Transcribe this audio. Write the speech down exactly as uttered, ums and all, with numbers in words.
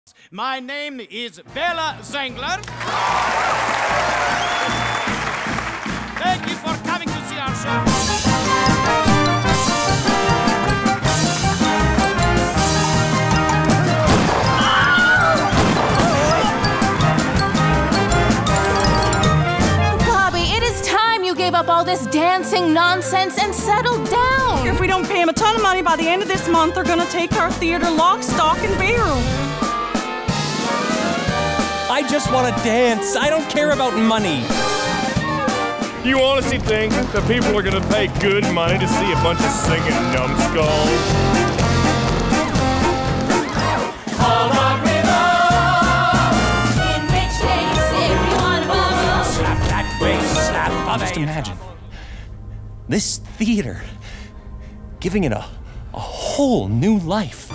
My name is Bella Zangler. Thank you for coming to see our show. Gave up all this dancing nonsense and settled down. If we don't pay them a ton of money by the end of this month, they're gonna take our theater lock, stock, and barrel. I just want to dance. I don't care about money. You honestly think that people are gonna pay good money to see a bunch of singing numbskulls? All our rivers, in which days every one of us. Slap that bass, slap. Just imagine this theater giving it a, a whole new life.